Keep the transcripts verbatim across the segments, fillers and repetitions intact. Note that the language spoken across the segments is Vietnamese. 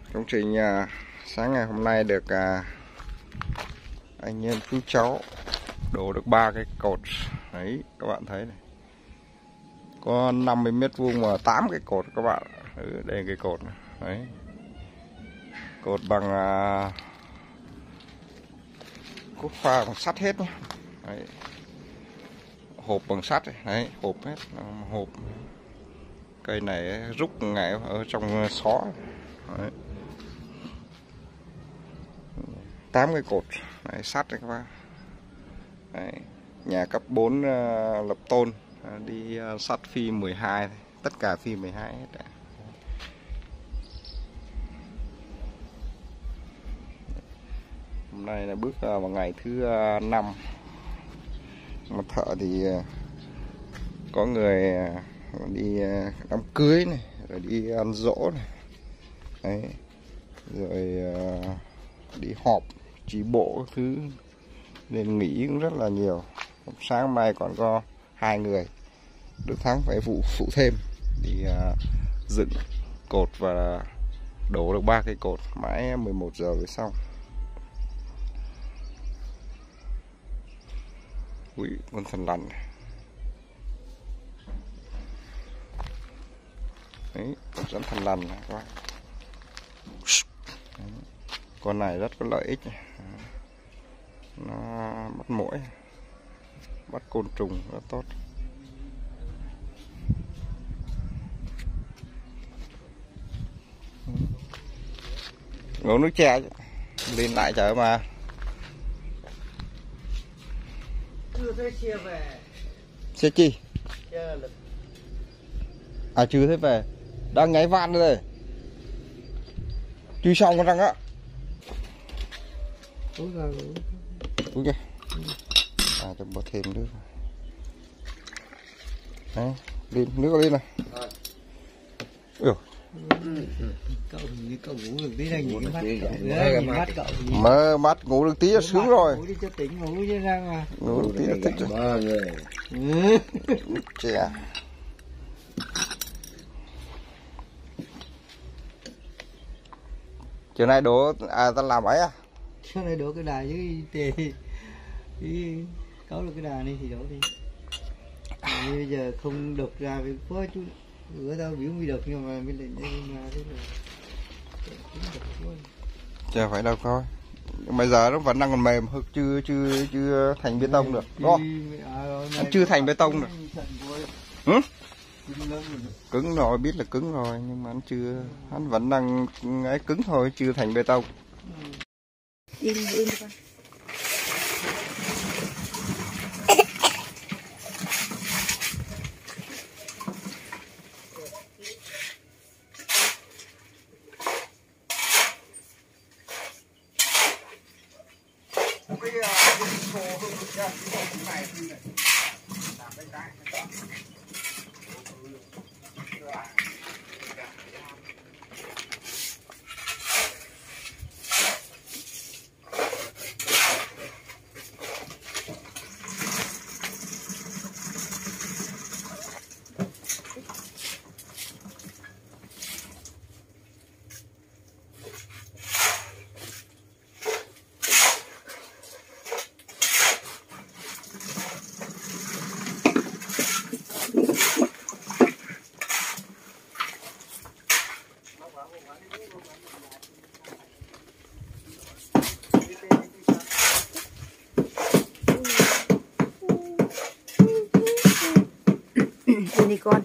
Công trình à, sáng ngày hôm nay được à, anh em chú cháu đổ được ba cái cột đấy, các bạn thấy này, có năm mươi mét vuông mà tám cái cột các bạn. Ừ, đây cái cột này. Đấy, cột bằng à, cốt pha bằng sắt hết nhé. Đấy, hộp bằng sắt này. Đấy, hộp hết, hộp cây này rút ngay ở trong xó. Đấy, tám cái cột này, sắt đấy các bạn. Đấy, nhà cấp bốn uh, lập tôn, uh, đi uh, sắt phi mười hai, tất cả phi mười hai hết. Đấy. Hôm nay là bước uh, vào ngày thứ uh, năm. Mà thợ thì uh, có người uh, đi uh, đám cưới này, rồi đi ăn giỗ này. Đấy. Rồi uh, đi họp chi bộ các thứ nên nghỉ cũng rất là nhiều. Sáng mai còn có hai người, Đức Thắng phải phụ phụ thêm thì uh, dựng cột và đổ được ba cây cột, mãi mười một giờ mới xong. Ui, con thần lằn này. Đấy, con rắn thần lằn này các bạn. Đấy. Con này rất có lợi ích này. Nó bắt muỗi, bắt côn trùng rất tốt. Uống nước chè lên lại chợ mà. Chưa thấy xe về. Xe chi? Xe lực. À chưa thấy về. Đang nháy van rồi. Chưa xong con răng á. Uống rồi. Uống kìa. À cho bỏ thêm nước. Đấy, lên nước lên này. Ủa. Cậu như cậu ngủ được tí này nhìn mắt cậu. Đấy, mắt cậu. Mơ mắt ngủ được tí là sướng rồi. Ngủ đi cho tỉnh, ngủ chứ ra mà. Ngủ được tí là thích rồi. Ba người. Chè. Chiều nay đổ à ta làm ấy à? Chiều nay đổ cái đà với tề. Với cấu được cái đà này thì đổ đi. À, bây giờ không đột ra với quá chú. Bữa tao biểu mới được nhưng mà mới lên đây mà thế rồi. Chả phải đâu coi. Bây giờ nó vẫn đang còn mềm, chưa chưa chưa thành bê tông được, đúng không? Nó chưa thành bê tông được. Ừ? Cứng rồi, biết là cứng rồi nhưng mà hắn chưa, hắn vẫn đang ấy cứng thôi, chưa thành bê tông. Im im con. Đi con.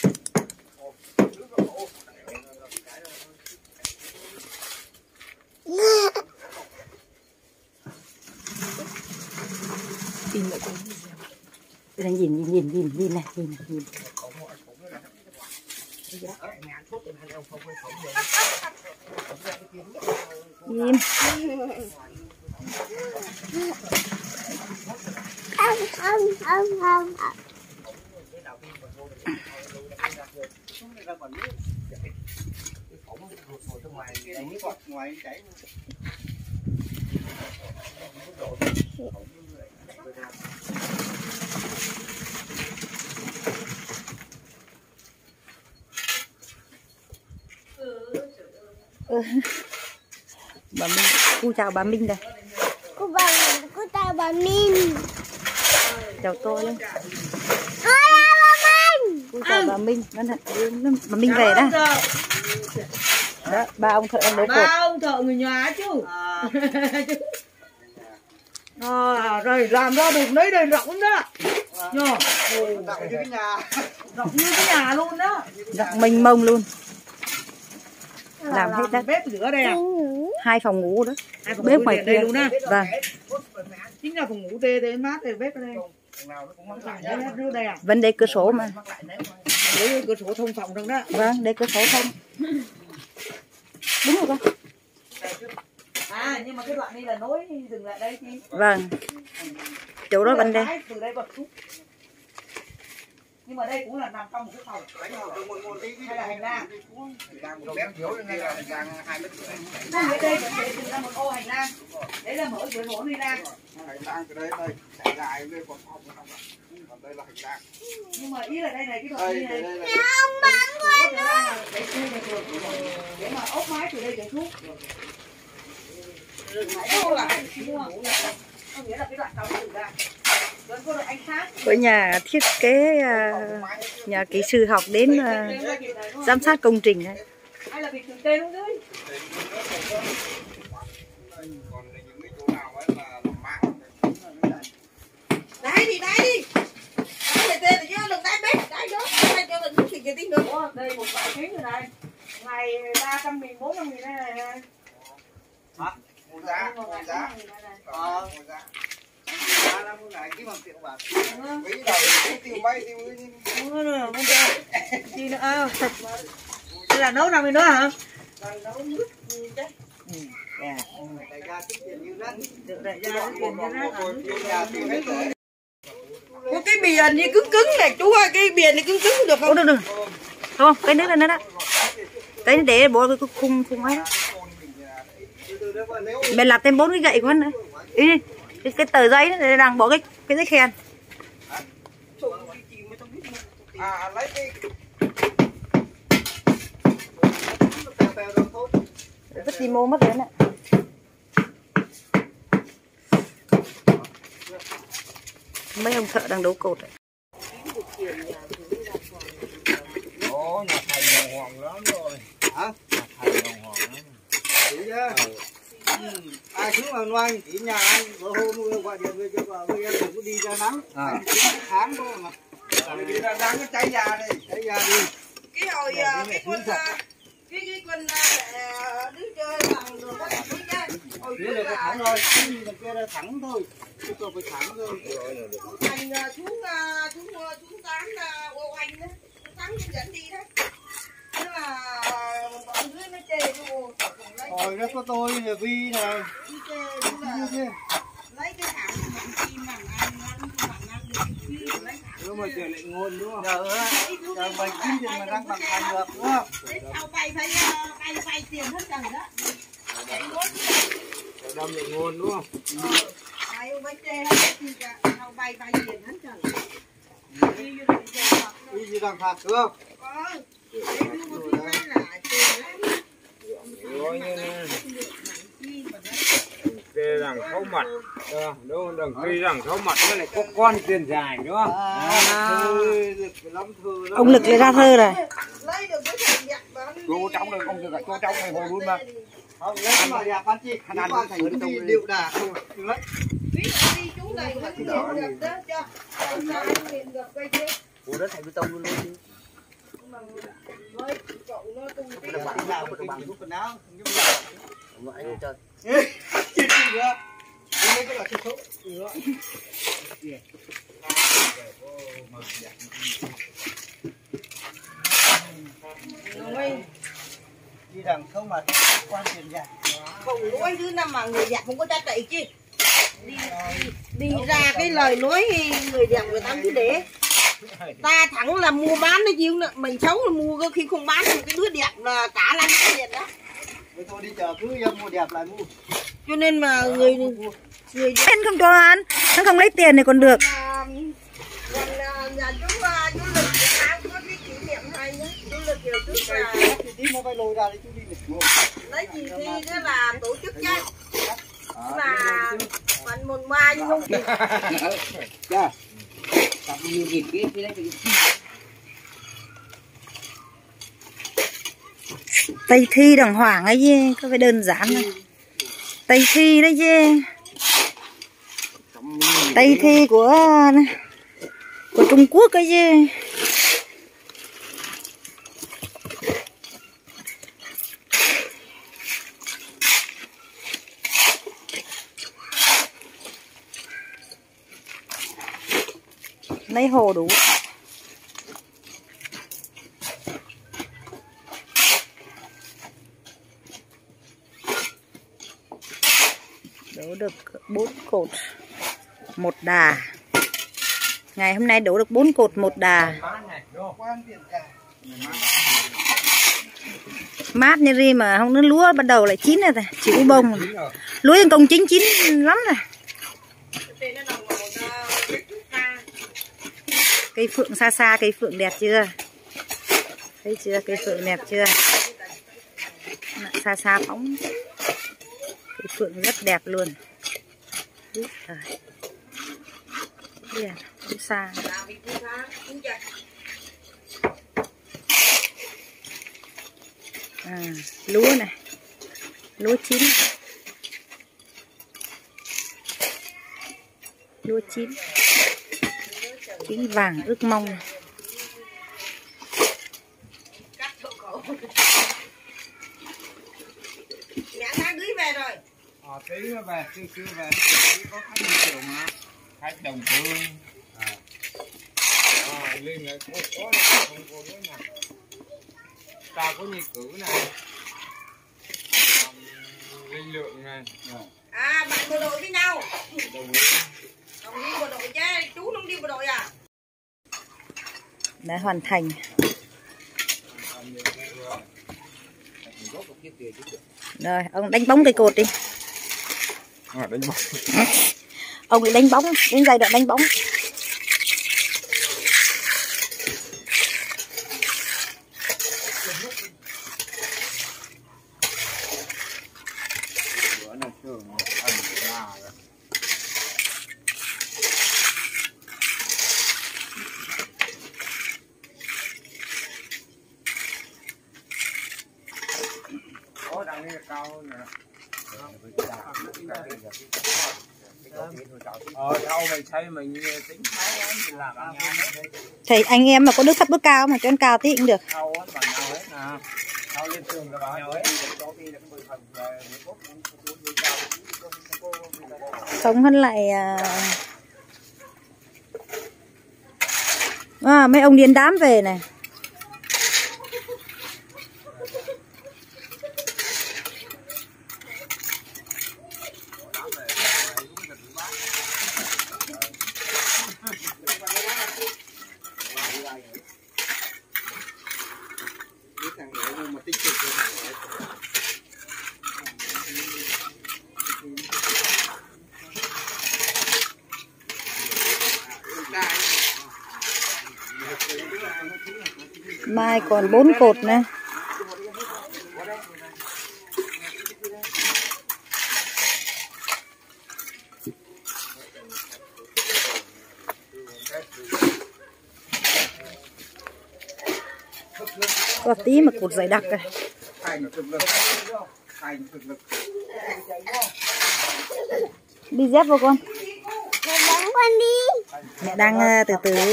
Tìm lại con. Đây đang nhìn nhìn nhìn nhìn nhìn này, nhìn nhìn. Nhìn. Không không không không. Ừ. Bà Minh, cô chào bà Minh đây. Cô bà, cô chào bà Minh. Chào tôi lên. Cô chào bà Minh. Cô chào bà Minh. Bà Minh về đó. Đó, ba ông thợ đang đấu cột. Ba ông thợ người nhà chứ. À, rồi làm ra được đấy đây rộng đó. Nhờ. Rộng như cái nhà. Rộng như cái nhà luôn đó. Rộng mênh mông luôn. Làm hết đất. Bếp lửa đây à? Hai phòng ngủ đó. Hai phòng Bếp ngủ ngoài đây kia luôn đó. Vâng. Chính là phòng ngủ tê tê mát đây, bếp ở đây. Đây, đây à? Vẫn để cửa sổ mà. Để cửa sổ thông phòng trong đó. Vâng, để cửa sổ thông. Đúng rồi con. À, nhưng mà cái đoạn này là nối dừng lại đây chị. Vâng. Chỗ đó bên đây. Từ đây bật xuống. Nhưng mà đây cũng là nằm trong một cái phòng. Hay là hành lang. Không, ở đây để ra một ô hành lang. Đấy là mở cửa sổ đi ra. Hành lang từ đây đây trải dài lên còn phòng còn đây là hành lang. Nhưng mà ý là đây này cái đoạn Đây này. đây là Ông bán quên rồi. Để đây là cửa để mà ốp mái từ đây trở xuống. Không nghĩa là cái đoạn sau từ ra. Vẫn có được ánh sáng. Của nhà thiết kế uh, nhà kỹ sư học đến uh, giám sát công trình này. Hay là bị từ tên xuống dưới. còn những cái chỗ nào ấy mà làm mát. Đáy đi, đáy đi. Đáy là tên là chứ đừng đáy bếp, đáy đó. Đáy cho mình chút gì tí nữa. Đây một vài tiếng rồi này. Ngày ba trăm nghìn, bốn trăm nghìn đây này này. Hả? Mua giá, mua giá. Ờ, mua giá. Giá là mua lại kiếm bằng triệu bạc. Ví đầu tiêu bay tiêu Mua nữa, mua cho. Chi nữa à. Đây là nấu năm nữa hả? Nấu nước chứ. Ừ. Dạ. Đại gia tích tiền như rắn. Được đại gia tích tiền như rắn. Tiêu nhà tiêu hết rồi. Có cái biển này cứng cứng này chú ơi, cái biển này cứng cứng được không? Ủa, được được. Không, cái nước lên đó đó. Cái để bộ cái khung khung ấy đó. Mày lặt thêm bốn cái gậy của anh nữa. Ý đi. Cái, cái tờ giấy để đang bỏ cái cái giấy khen. à lấy cái Vứt đi mô mất rồi nè. Mấy ông thợ đang đấu cột đấy. Ồ, nhà thầy hồng hoàng lắm rồi. Hả? Nhà thầy hồng hoàng lắm. Chỉ chứ. Ai xuống mà loanh chỉ nhà anh bữa hôm gọi điện về cho vợ với em đừng có đi ra nắng. À. Tháng thôi mà. đi ra nắng cái cháy da đi Cháy ra đi. Cái hồi cái quân cái cái quân đứng chơi bằng đường có thẳng nha. Hồi Phía này có thẳng thôi, cái gì là kia là thẳng thôi. Chứ còn phải thẳng thôi. thành xuống xuống xuống tán ô anh đó, tán dẫn đi đó. Thế là bọn dưới nó chê vô. Hồi đó có tôi là Vi này. Đi chê đúng là lấy cái thẳng bằng chim bằng ăn ăn bằng ăn được cái lấy thẳng. Đúng mà trời lại ngôn đúng không? Giờ giờ mày kiếm tiền mà đang bằng thành được đúng không? Đến sau bay phải bay bay tiền hết trần đó. Chạy ngôn. Đâm lại ngôn đúng không? Ai ông bay chê hết thì sau bay bay tiền hết trần. Đi vô định chê Phật. Đi gì đang phạt đúng không? Có. Để đưa một tí ra là chê lắm. Rồi như này. Kê rằng khấu mặt, đúng đừng kê rằng khấu mặt nó lại có con tiền dài đúng không? À, Ông Lực lại ra thơ rồi. Lấy được cái thằng giặc đó. cô trong đây không được cô trong này hồi luôn mà không lấy mà đẹp ăn chi khả năng thành đi điệu đà không lấy Ví dụ đi chú này nó nghiền gặp đó cho. Sao anh nghiền gặp cây chứ. ủa đó thành bê tông luôn luôn đi Nói cậu nó tung tí. bạn nào có bằng giúp quần áo giúp Vợ anh trời. chết gì nữa lấy cái là chết số nữa đi đằng không mà quan tiền giả Không nói thứ năm mà người đẹp không có giá trị chứ. Đi, đi ra cái lời nói người đẹp người ta cứ để. Ta thẳng là mua bán nó chiêu nữa, mình xấu là mua khi không bán thì cái đứa đẹp là cả lắm tiền đó. Thôi thôi đi chờ cứ em mua đẹp lại mua Cho nên mà người người Anh không cho ăn, hắn không lấy tiền này còn được. còn nhà chú chú Lực Việt Nam có cái kỷ niệm hay nhá. Chú Lực kiểu trước là tí nó phải lôi ra để chú đi lấy gì thi đó là tổ chức chứ là mình mùng mai như không Tây thi đàng hoàng ấy chứ, có phải đơn giản đâu. Tây thi đấy chứ. Tây thi của của Trung Quốc ấy chứ. Lấy hồ đủ. Đổ được bốn cột một đà. Ngày hôm nay đổ được bốn cột một đà. Mát như ri mà không nó lúa bắt đầu lại chín rồi, chỉ u bông. Lúa nhân công chín chín lắm rồi. Cây phượng xa xa, cây phượng đẹp chưa? Thấy chưa, cây phượng đẹp chưa? Xa xa phóng. Cây phượng rất đẹp luôn. Trời. Xa. À, lúa này. Lúa chín này. Lúa chín. Chín vàng ước mong. Mẹ đang cưới về rồi. Ờ, tí nó về, chưa chưa về, có khách đi chiều mà, khách đồng phương. À, à Linh này có có không có nữa nè. Ta có nhị cử này, Linh Lượng này. À, bạn bộ đội với nhau. Đồng ý. Đồng ý bộ đội chứ, chú không đi bộ đội à? Đã hoàn thành. Rồi, ông đánh bóng cây cột đi. À, đánh bóng. Ông đi đánh bóng, đến giai đoạn đánh bóng. Ờ, đâu mày thấy mình tính thái lắm thì làm ăn nhau hết. Thầy anh em mà có đức thấp đức cao mà cho ăn cao tí cũng được. Thâu á, bằng nhau hết nè. Thâu lên trường là bằng nhau hết. Không hơn lại à, mấy ông điên đám về này. Mai còn bốn cột nữa. Có tí mà cột dày đặc rồi. Đi dép vô con. Mẹ đánh con đi. Mẹ đang uh, từ từ.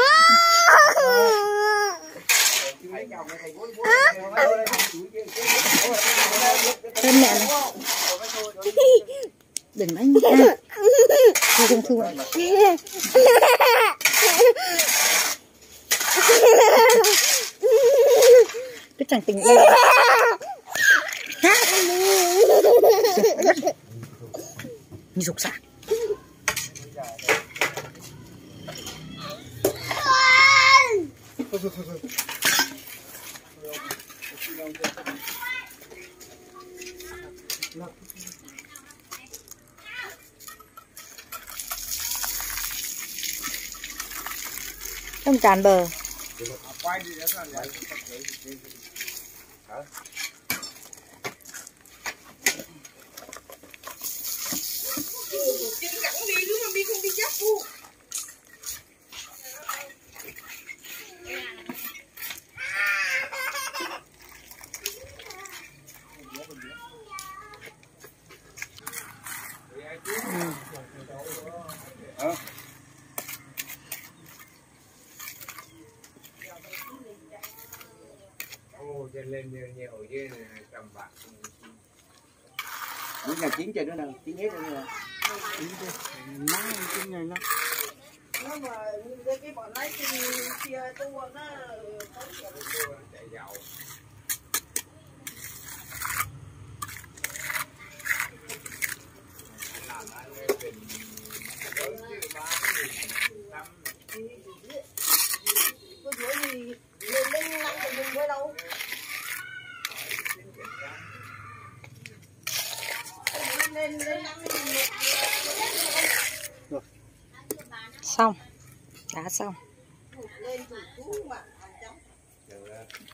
Thân mẹ này. Đừng đánh nha. Thu không thu ạ. Cái chẳng tình yêu. Như dục sạc. Không tràn bờ. lên nhiều nhiều chứ tầm bạc. Bữa nào chín trời nữa nào, chín hết rồi nè. Chín chưa? Nắng chín ngày lắm. Nó mà cái cái bọn lái kia kia tua nó chạy dầu. Làm ăn tình đối với ba năm có dưới thì lên lên năm thì mình với đâu lên lên năm Xong, đã xong. lên thủ cú mà